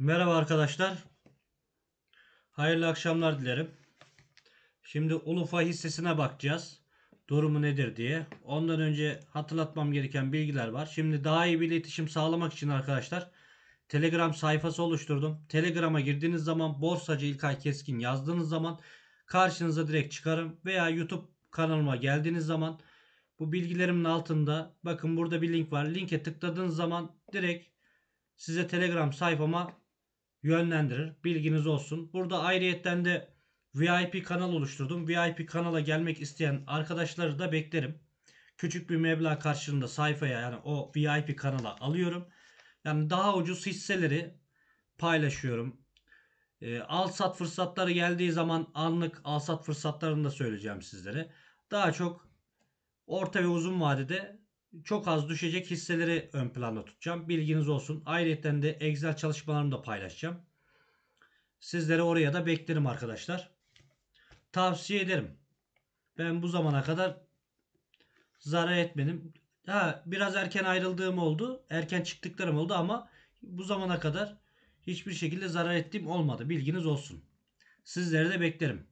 Merhaba arkadaşlar. Hayırlı akşamlar dilerim. Şimdi Ulufa hissesine bakacağız. Durumu nedir diye. Ondan önce hatırlatmam gereken bilgiler var. Şimdi daha iyi bir iletişim sağlamak için arkadaşlar Telegram sayfası oluşturdum. Telegram'a girdiğiniz zaman Borsacı İlkay Keskin yazdığınız zaman karşınıza direkt çıkarım. Veya YouTube kanalıma geldiğiniz zaman bu bilgilerimin altında bakın burada bir link var. Linke tıkladığınız zaman direkt size Telegram sayfama yönlendirir. Bilginiz olsun. Burada ayrıyetten de VIP kanal oluşturdum. VIP kanala gelmek isteyen arkadaşları da beklerim. Küçük bir meblağ karşılığında sayfaya yani o VIP kanala alıyorum. Yani daha ucuz hisseleri paylaşıyorum. Al sat fırsatları geldiği zaman anlık al sat fırsatlarını da söyleyeceğim sizlere. Daha çok orta ve uzun vadede çok az düşecek hisseleri ön planda tutacağım. Bilginiz olsun. Ayrıca de Excel çalışmalarımı da paylaşacağım. Sizleri oraya da beklerim arkadaşlar. Tavsiye ederim. Ben bu zamana kadar zarar etmedim. Biraz erken ayrıldığım oldu. Erken çıktıklarım oldu ama bu zamana kadar hiçbir şekilde zarar ettiğim olmadı. Bilginiz olsun. Sizleri de beklerim.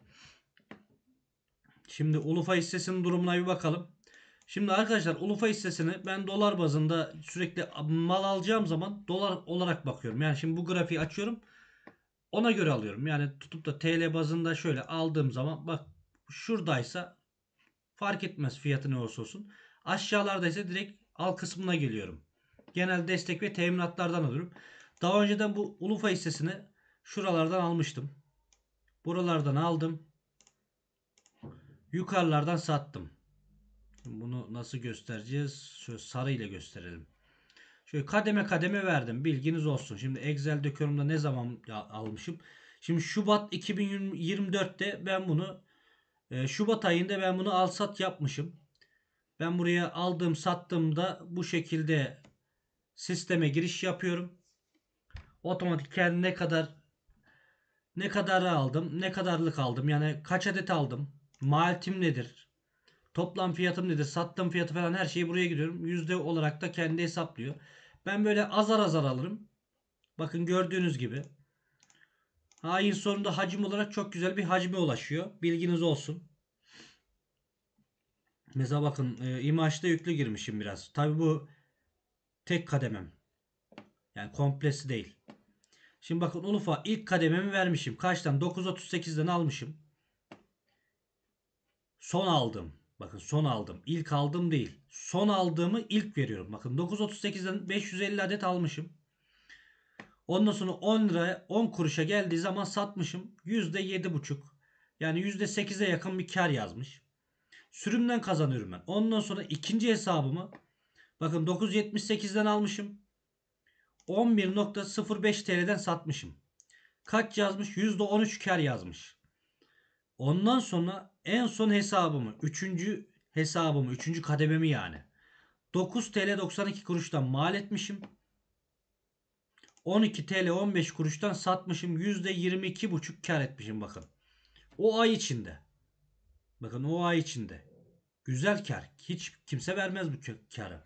Şimdi Ulufa hissesinin durumuna bir bakalım. Şimdi arkadaşlar Ulufa hissesini ben dolar bazında sürekli mal alacağım zaman dolar olarak bakıyorum. Yani şimdi bu grafiği açıyorum. Ona göre alıyorum. Yani tutup da TL bazında şöyle aldığım zaman bak şuradaysa fark etmez fiyatı ne olursa olsun. Aşağılarda ise direkt al kısmına geliyorum. Genel destek ve teminatlardan alıyorum. Daha önceden bu Ulufa hissesini şuralardan almıştım. Buralardan aldım. Yukarılardan sattım. Bunu nasıl göstereceğiz? Şöyle sarı ile gösterelim. Şöyle kademe kademe verdim. Bilginiz olsun. Şimdi Excel dokümanımda ne zaman almışım? Şimdi Şubat 2024'te ben bunu Şubat ayında ben bunu al sat yapmışım. Ben buraya aldım sattığımda bu şekilde sisteme giriş yapıyorum. Otomatik kendi ne kadar aldım, ne kadarlık aldım, yani kaç adet aldım, maliyetim nedir, toplam fiyatım nedir, sattığım fiyatı falan her şeyi buraya giriyorum. Yüzde olarak da kendi hesaplıyor. Ben böyle azar azar alırım. Bakın gördüğünüz gibi. Ayın sonunda hacim olarak çok güzel bir hacme ulaşıyor. Bilginiz olsun. Mesela bakın İmaç'ta yüklü girmişim biraz. Tabi bu tek kademem. Yani komplesi değil. Şimdi bakın Ulufa ilk kadememi vermişim. Kaçtan? 9.38'den almışım. Son aldım. Bakın son aldım. İlk aldım değil. Son aldığımı ilk veriyorum. Bakın 9.38'den 550 adet almışım. Ondan sonra 10 liraya 10 kuruşa geldiği zaman satmışım. %7,5. Yani %8'e yakın bir kar yazmış. Sürümden kazanıyorum ben. Ondan sonra ikinci hesabımı bakın 9.78'den almışım. 11.05 TL'den satmışım. Kaç yazmış? %13 kar yazmış. Ondan sonra en son hesabımı, üçüncü kadememi yani 9 TL 92 kuruştan mal etmişim. 12 TL 15 kuruştan satmışım. %22,5 kar etmişim bakın. O ay içinde. Bakın o ay içinde. Güzel kar. Hiç kimse vermez bu karı.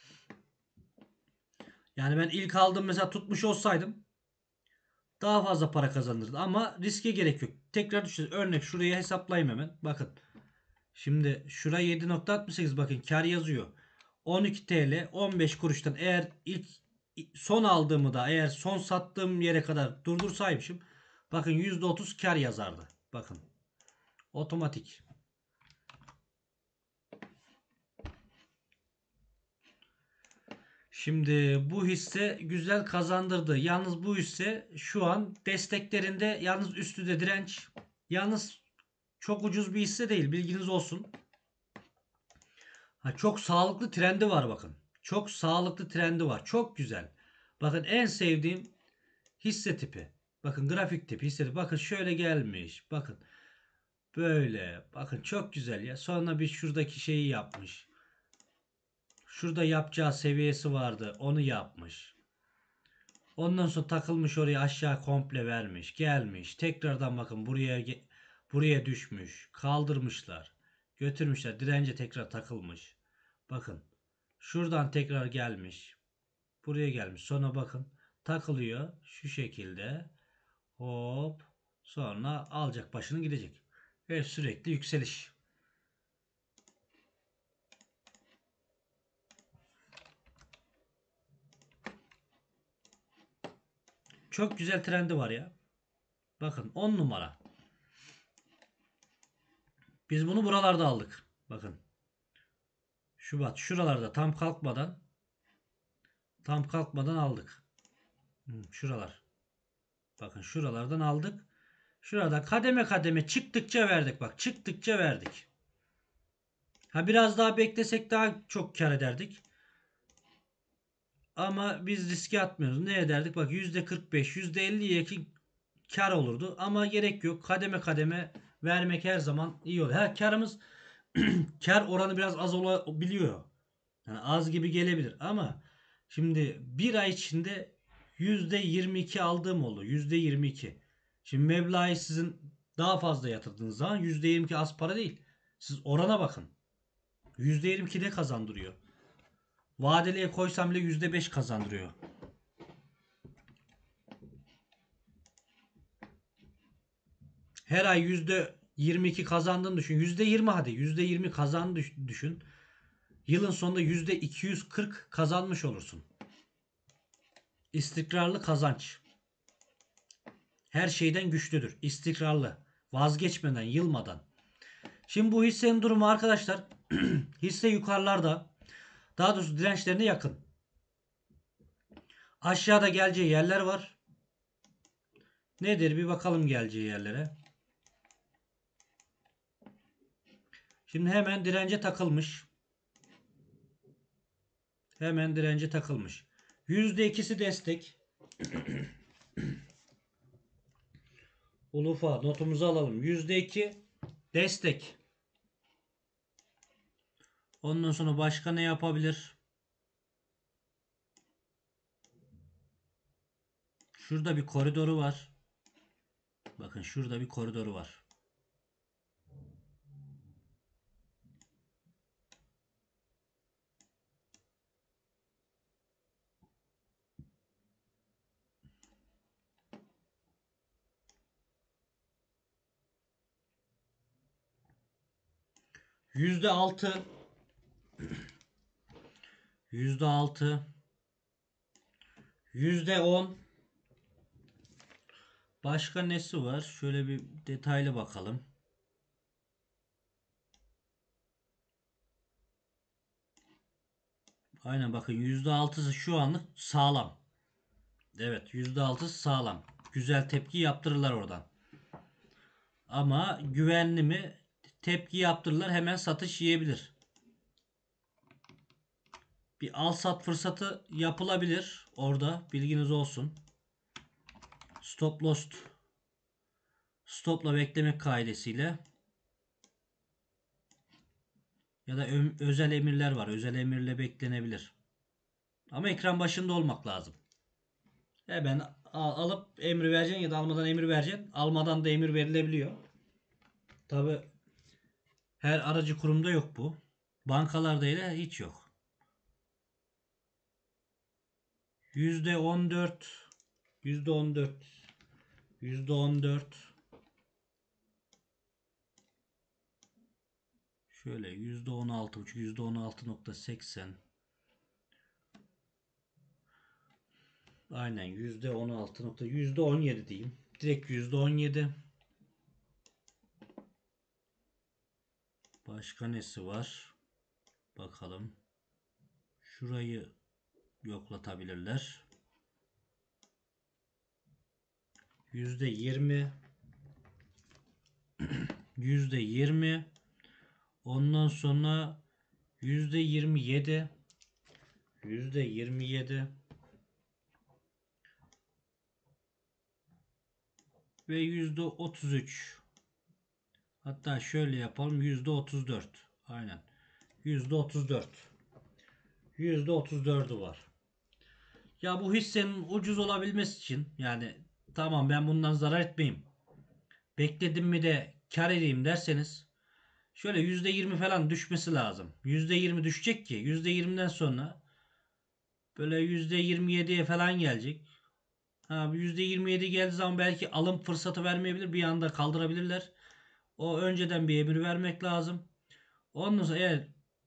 Yani ben ilk aldığım mesela tutmuş olsaydım daha fazla para kazanırdı. Ama riske gerek yok. Tekrar düşeceğiz. Örnek şuraya hesaplayayım hemen. Bakın. Şimdi şuraya 7.68 bakın kar yazıyor. 12 TL 15 kuruştan eğer son aldığımı da eğer son sattığım yere kadar durdursaymışım bakın %30 kar yazardı. Bakın otomatik. Şimdi bu hisse güzel kazandırdı. Yalnız bu hisse şu an desteklerinde yalnız üstü de direnç. Yalnız çok ucuz bir hisse değil. Bilginiz olsun. Çok sağlıklı trendi var bakın. Çok sağlıklı trendi var. Çok güzel. Bakın en sevdiğim hisse tipi. Bakın grafik tipi hisse tipi. Bakın şöyle gelmiş. Bakın böyle. Bakın çok güzel ya. Sonra bir şuradaki şeyi yapmış. Şurada yapacağı seviyesi vardı. Onu yapmış. Ondan sonra takılmış oraya aşağı komple vermiş. Gelmiş. Tekrardan bakın buraya düşmüş. Kaldırmışlar. Götürmüşler. Dirence tekrar takılmış. Bakın. Şuradan tekrar gelmiş. Buraya gelmiş. Sonra bakın takılıyor. Şu şekilde. Hop. Sonra alacak başını gidecek. Ve sürekli yükseliş. Çok güzel trendi var ya. Bakın 10 numara. Biz bunu buralarda aldık. Bakın. Şubat şuralarda tam kalkmadan aldık. Şuralar. Bakın şuralardan aldık. Şurada kademe kademe çıktıkça verdik. Bak çıktıkça verdik. Ha biraz daha beklesek daha çok kar ederdik. Ama biz riske atmıyoruz. Ne ederdik? Bak %45, %50'ye yakın kar olurdu. Ama gerek yok. Kademe kademe vermek her zaman iyi olur. Ha karımız kar oranı biraz az olabiliyor. Yani az gibi gelebilir ama şimdi bir ay içinde %22 aldığım oldu. %22. Şimdi meblağı sizin daha fazla yatırdığınız zaman %22 az para değil. Siz orana bakın. %22 de kazandırıyor. Vadeliye koysam bile %5 kazandırıyor. Her ay %22 kazandığını düşün. %20 hadi. %20 kazandığını düşün. Yılın sonunda %240 kazanmış olursun. İstikrarlı kazanç. Her şeyden güçlüdür. İstikrarlı. Vazgeçmeden, yılmadan. Şimdi bu hissenin durumu arkadaşlar hisse yukarılarda. Daha doğrusu dirençlerine yakın. Aşağıda geleceği yerler var. Nedir? Bir bakalım geleceği yerlere. Şimdi hemen dirence takılmış. Hemen dirence takılmış. %2'si destek. Ulufa notumuzu alalım. %2 destek. Ondan sonra başka ne yapabilir? Şurada bir koridoru var. Bakın şurada bir koridoru var. %6 %6 %10 başka nesi var? Şöyle bir detaylı bakalım. Aynen bakın %6'sı şu anlık sağlam. Evet %6'sı sağlam. Güzel tepki yaptırırlar oradan. Ama güvenli mi? Tepki yaptırırlar hemen satış yiyebilir. Bir al sat fırsatı yapılabilir orada bilginiz olsun. Stopla beklemek kaidesiyle ya da özel emirler var. Özel emirle beklenebilir. Ama ekran başında olmak lazım. Hemen alıp emri vereceksin ya da almadan emir vereceksin. Almadan da emir verilebiliyor. Tabi her aracı kurumda yok bu. Bankalarda ile hiç yok. %14 %14 %14 şöyle %16,5 %16,80 aynen %17 diyeyim. Direkt %17. Başka nesi var? Bakalım. Şurayı yoklatabilirler. %20 %20 ondan sonra %27 %27 ve %33 hatta şöyle yapalım %34 aynen %34 %34'ü var. Ya bu hissenin ucuz olabilmesi için yani tamam ben bundan zarar etmeyeyim. Bekledim mi de kar edeyim derseniz şöyle %20 falan düşmesi lazım. %20 düşecek ki %20'den sonra böyle %27'ye falan gelecek. %27 geldiği zaman belki alım fırsatı vermeyebilir. Bir anda kaldırabilirler. O önceden bir emir vermek lazım. Ondan sonra eğer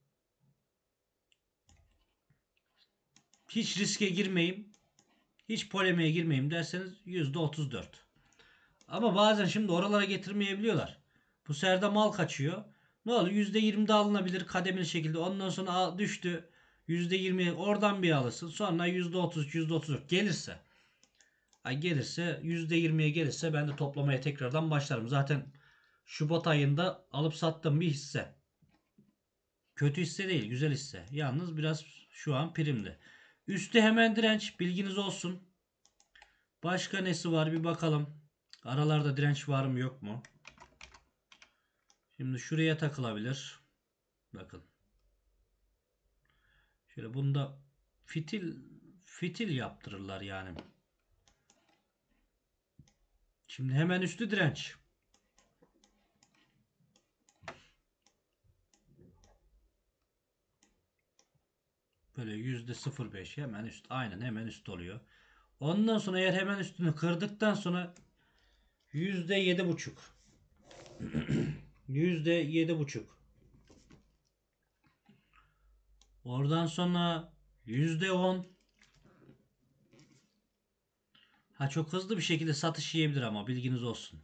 hiç riske girmeyeyim, hiç polemiğe girmeyeyim derseniz %34. Ama bazen şimdi oralara getirmeyebiliyorlar. Bu sefer de mal kaçıyor. Ne olur %20 de alınabilir kademeli şekilde. Ondan sonra düştü. %20 oradan bir alırsın. Sonra %30, %34 gelirse. Gelirse %20'ye gelirse ben de toplamaya tekrardan başlarım. Zaten Şubat ayında alıp sattığım bir hisse. Kötü hisse değil, güzel hisse. Yalnız biraz şu an primli. Üstü hemen direnç, bilginiz olsun. Başka nesi var bir bakalım. Aralarda direnç var mı yok mu? Şimdi şuraya takılabilir. Bakın. Şöyle bunda fitil yaptırırlar yani. Şimdi hemen üstü direnç. Böyle %0,5 hemen üst. Aynen hemen üst oluyor. Ondan sonra eğer hemen üstünü kırdıktan sonra %7,5. %7,5. Oradan sonra %10. Çok hızlı bir şekilde satış yiyebilir ama bilginiz olsun.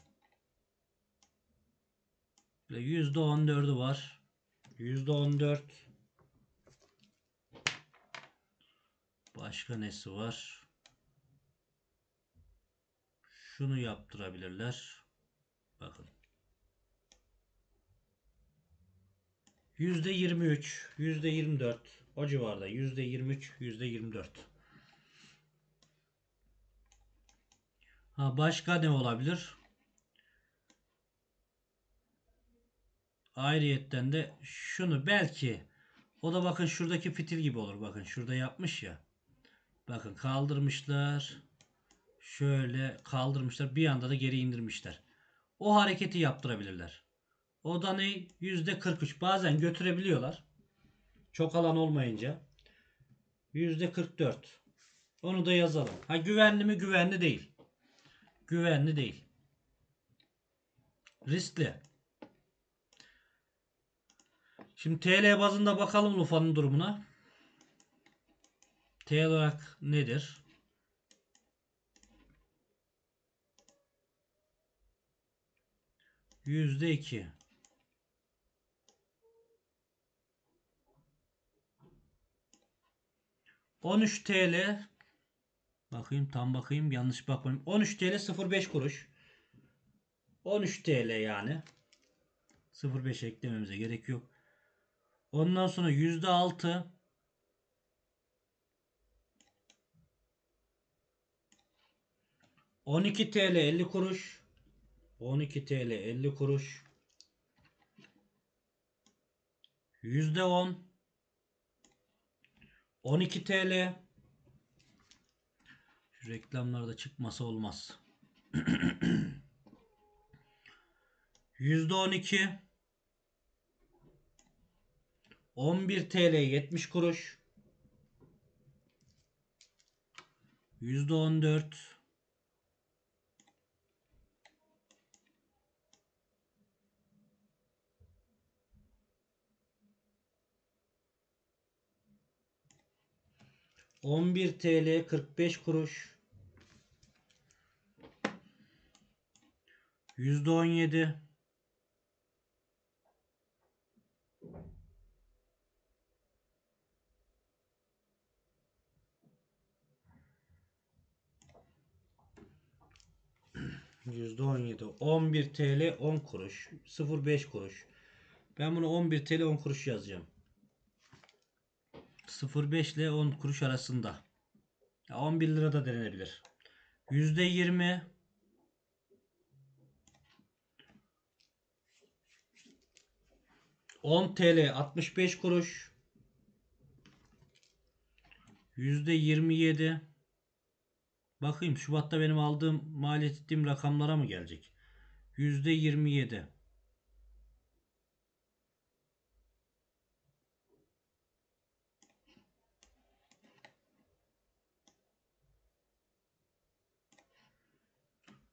Böyle %14'ü var. %14. Başka nesi var? Şunu yaptırabilirler. Bakın. %23, %24 o civarda. %23, %24. Başka ne olabilir? Ayrıyetten de şunu belki o da bakın şuradaki fitil gibi olur. Bakın şurada yapmış ya. Bakın kaldırmışlar. Şöyle kaldırmışlar. Bir anda da geri indirmişler. O hareketi yaptırabilirler. O da ne? %43. Bazen götürebiliyorlar. Çok alan olmayınca. %44. Onu da yazalım. Güvenli mi? Güvenli değil. Güvenli değil. Riskli. Şimdi TL bazında bakalım Lufa'nın durumuna. TL olarak nedir? %2. 13 TL. Bakayım tam bakayım yanlış bakmayayım. 13 TL 05 kuruş. 13 TL yani. 05 eklememize gerek yok. Ondan sonra %6. 12 TL 50 kuruş. 12 TL 50 kuruş. %10. 12 TL. Şu reklamlarda çıkmasa olmaz. %12. 11 TL 70 kuruş. %14. 11 TL 45 kuruş. %17. %17. 11 TL 10 kuruş. 0,5 kuruş. Ben bunu 11 TL 10 kuruş yazacağım. 0,5 ile 10 kuruş arasında. 11 lira da denenebilir. %20. 10 TL 65 kuruş. %27. Bakayım Şubat'ta benim aldığım maliyet ettiğim rakamlara mı gelecek? %27.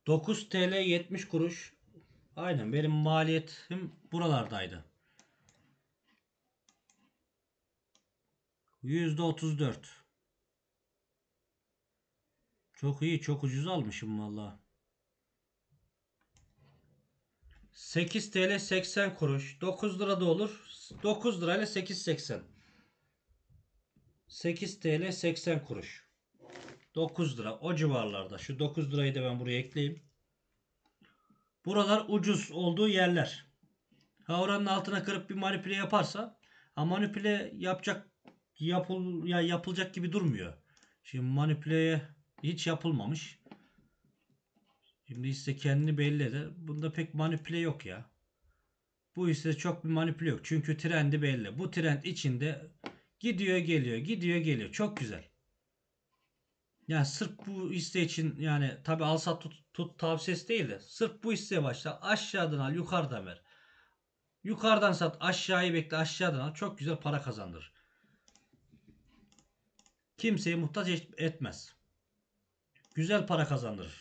9 TL 70 kuruş. Aynen benim maliyetim buralardaydı. %34. Çok iyi, çok ucuz almışım valla. 8 TL 80 kuruş. 9 lira da olur. 9 lirayla 8.80. 8 TL 80 kuruş. 9 lira o civarlarda. Şu 9 lirayı da ben buraya ekleyeyim. Buralar ucuz olduğu yerler. Ha oranın altına kırıp bir manipüle yaparsa, ha manipüle yapılacak gibi durmuyor. Şimdi manipüleye hiç yapılmamış. Şimdi hisse kendini belli eder. Bunda pek manipüle yok ya. Bu hisse çok bir manipüle yok. Çünkü trendi belli. Bu trend içinde gidiyor geliyor, gidiyor geliyor. Çok güzel. Yani sırf bu hisse için, yani tabi al sat tut tavsiyesi değil de sırf bu hisseye başla, aşağıdan al yukarıdan ver. Yukarıdan sat aşağıyı bekle, aşağıdan al, çok güzel para kazandırır. Kimseye muhtaç etmez. Güzel para kazandırır.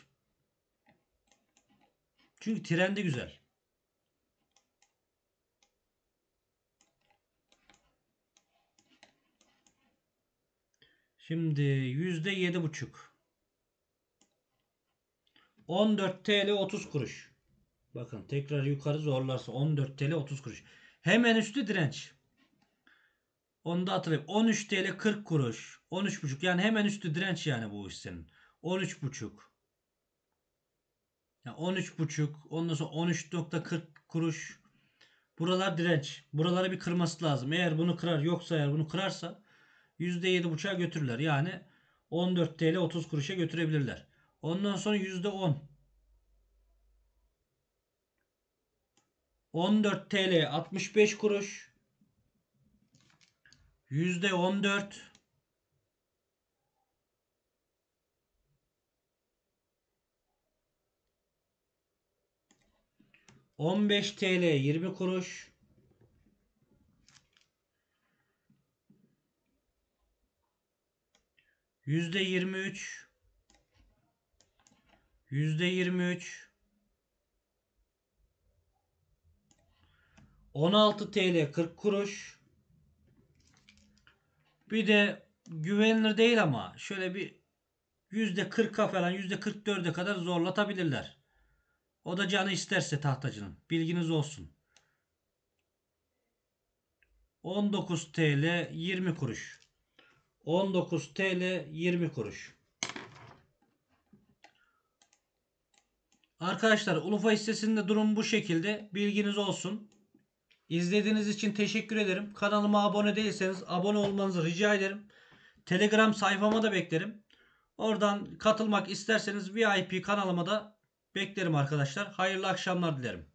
Çünkü trendi güzel. Şimdi %7,5. 14 TL 30 kuruş. Bakın tekrar yukarı zorlarsa 14 TL 30 kuruş. Hemen üstü direnç. Onu da hatırlayayım. 13 TL 40 kuruş. 13,5 yani hemen üstü direnç yani bu hissenin. 13,5. Yani 13,5. Ondan sonra 13,40 kuruş. Buralar direnç. Buraları bir kırması lazım. Eğer bunu kırar, yoksa eğer bunu kırarsa %7,5'a götürürler. Yani 14 TL 30 kuruşa götürebilirler. Ondan sonra %10. 14 TL 65 kuruş. %14. 15 TL 20 kuruş. %23. %23. 16 TL 40 kuruş. Bir de güvenilir değil ama şöyle bir %40'a falan, %44'e kadar zorlatabilirler. O da canı isterse tahtacının. Bilginiz olsun. 19 TL 20 kuruş. 19 TL 20 kuruş. Arkadaşlar Ulufa hissesinde durum bu şekilde. Bilginiz olsun. İzlediğiniz için teşekkür ederim. Kanalıma abone değilseniz abone olmanızı rica ederim. Telegram sayfama da beklerim. Oradan katılmak isterseniz VIP kanalıma da beklerim arkadaşlar. Hayırlı akşamlar dilerim.